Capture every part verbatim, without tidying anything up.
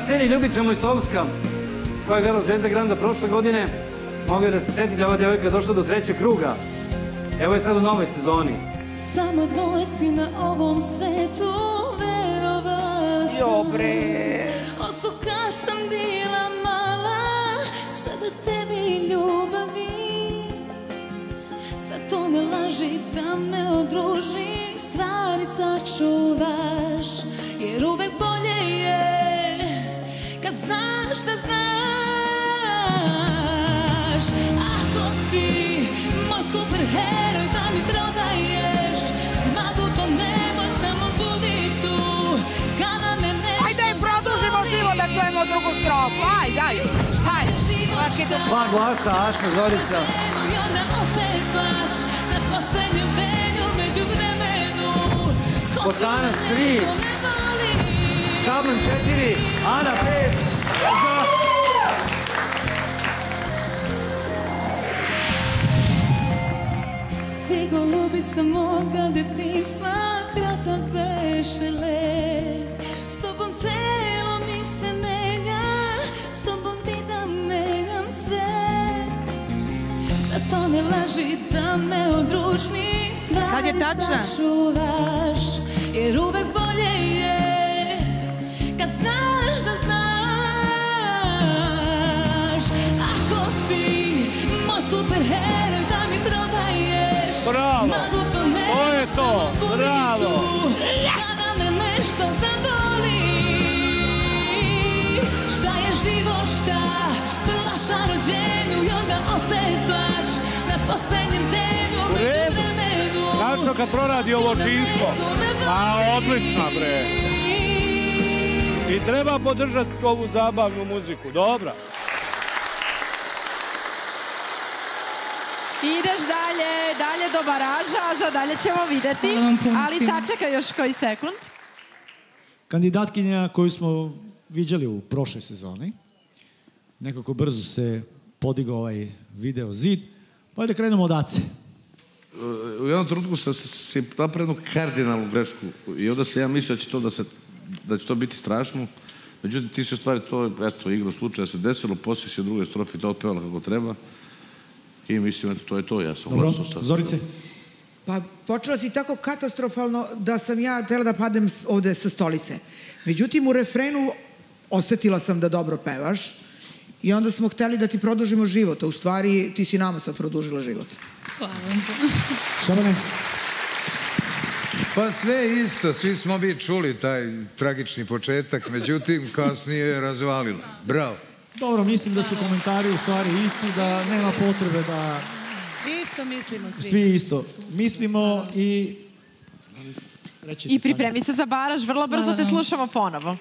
sceni Ljubica Mojsovska, koja je igrala Zvezda Granda prošle godine. Mogu da se seti da ova djevojka došla do trećeg kruga. Evo je sad u novoj sezoni. Samo dvoje si na ovom svetu, verovala sam. Jo bre. Osu kad sam bila mala, sada tebi ljubavi. Sad to ne laži da me odruži, stvari sačuvaš. Jer uvek bolje je kad znaš da znaš. Ako si moj superheroj da mi prodaješ magu, to nemoj, samo budi tu kada me nešto. Ajde, produžimo život da čujemo drugu strofu. Ajde, ajde. Ajde. Dva glasa, Ašna Zorica. I onda opet baš na poslednjem venju među vremenu. Bocanac tri, Šaban četiri, Ana pet. Svi golubica moga detinjstva, kratak beše let. S tobom telo mi se menja, s tobom bi da menjam sve. Zato ne laži da me odružni, stvari sačuvaš. Jer uvek bolje je kad znaš da znaš. Ako si moj superheroj da mi prodaješ bravo, to je to, bravo. Kada me nešto zaboli, šta je život, šta plaša rođenju i onda opet baš na poslednjem denu među vremenu. Znaš kad proradi ovo činstvo? A, odlična bre. I treba podržati ovu zabavnu muziku, dobra. Ideš dalje, dalje do baraža, a za dalje ćemo videti, ali sačekaj još koji sekund. Kandidatkinja koju smo viđali u prošloj sezoni, nekako brzo se podigao ovaj video zid, pa da krenemo od Ace. U jednom trenutku sam si napravio kardinalnu grešku i onda sam ja mislio da će to biti strašno. Međutim, ti se u stvari to, eto, igra slučaja se desilo, poslije si u drugoj strofi to otpevala kako treba. I mislim, eto, to je to, ja sam glasao sad. Zorice? Pa počela si tako katastrofalno da sam ja htjela da padem ovde sa stolice. Međutim, u refrenu osetila sam da dobro pevaš i onda smo hteli da ti produžimo život, a u stvari ti si nama sad produžila život. Hvala vam. Šabane? Pa sve isto, svi smo mi čuli taj tragični početak, međutim kasnije je razvalila. Bravo. Dobro, mislim da su komentari u stvari isti, da nema potrebe da... Isto mislimo svi. Svi isto. Mislimo i... I pripremi se za baraž, vrlo brzo te slušamo ponovo.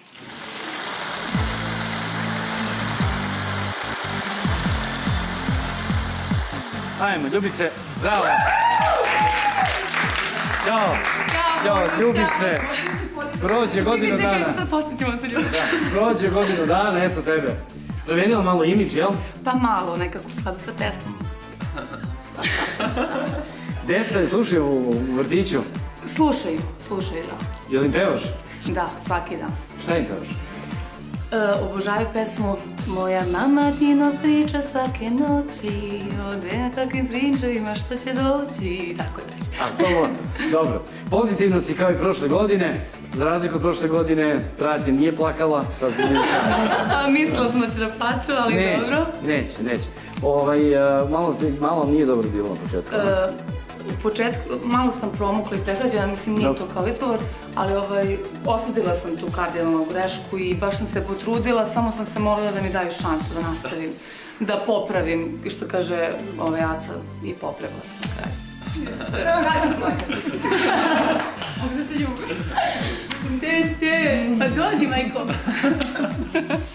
Ajmo, Ljubice, bravo. Ćao. Ćao, Ljubice. Prođe godinu dana. Čekajte, sad postićemo se, Ljubice. Prođe godinu dana, eto tebe. Promijenila malo imidž, jel? Pa malo, nekako u skladu sa pesmom. Deca je slušaju u vrtiću? Slušaju, slušaju, da. Jel im pevaš? Da, svaki dan. Šta im pevaš? Obožaju pesmu Moja mama Tino priča svake noći o nekakvim pričajima što će doći i tako dalje. A, dobro, dobro. Pozitivno si kao i prošle godine. Za razliku od prošle godine, Trajati nije plakala. A mislila sam da će da plaču, ali dobro. Neće, neće. Malo nije dobro bilo na početku. U početku malo sam promukla i prehlađena, mislim nije to kao izgovor, ali osadila sam tu kardinalnu grešku i baš sam se potrudila, samo sam se molila da mi daju šansu da nastavim, da popravim, i što kaže ovaj Aca, i popravila sam na kraju. Sad ću plakati. Kako da te ljubim? Gde ste? Pa dođi, majko.